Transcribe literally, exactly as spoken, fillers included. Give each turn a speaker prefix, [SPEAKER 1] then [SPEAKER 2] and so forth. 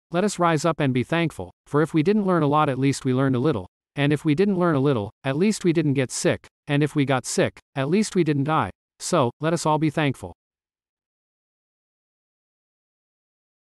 [SPEAKER 1] let us rise up and be thankful, for if we didn't learn a lot, at least we learned a little, and if we didn't learn a little, at least we didn't get sick, and if we got sick, at least we didn't die. So, let us all be thankful.